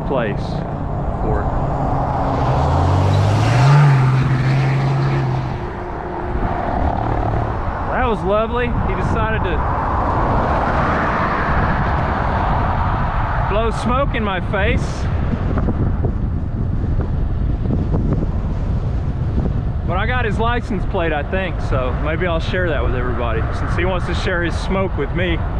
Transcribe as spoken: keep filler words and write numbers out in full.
place for it. That was lovely. He decided to blow smoke in my face. But I got his license plate, I think, so maybe I'll share that with everybody since he wants to share his smoke with me.